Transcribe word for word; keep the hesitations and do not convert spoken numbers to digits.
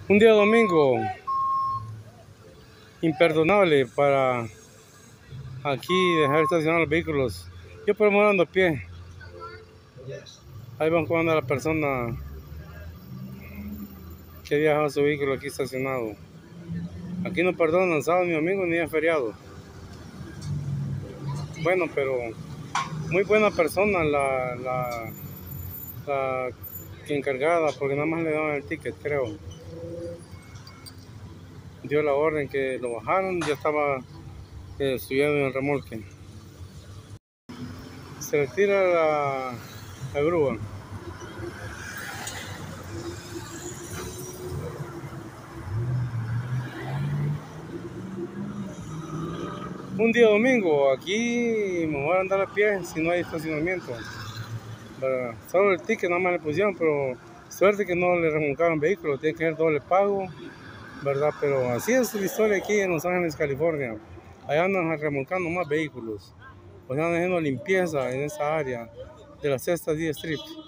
Un día domingo imperdonable para aquí dejar estacionar los vehículos. Yo por ando a pie. Ahí van cuando la persona que viaja su vehículo aquí estacionado. Aquí no perdonan sábado ni domingo ni es feriado. Bueno, pero muy buena persona la, la, la que encargada, porque nada más le daban el ticket, creo. Dio la orden que lo bajaron, ya estaba eh, subiendo en el remolque. Se le tira la, la grúa. Un día domingo, aquí me voy a andar a pie si no hay estacionamiento. ¿Verdad? Solo el ticket nada más le pusieron, pero suerte que no le remolcaron vehículos, tiene que ser doble pago, ¿verdad? Pero así es la historia aquí en Los Ángeles, California. Allá andan remolcando más vehículos, pues andan haciendo limpieza en esa área de la Sexta D Street.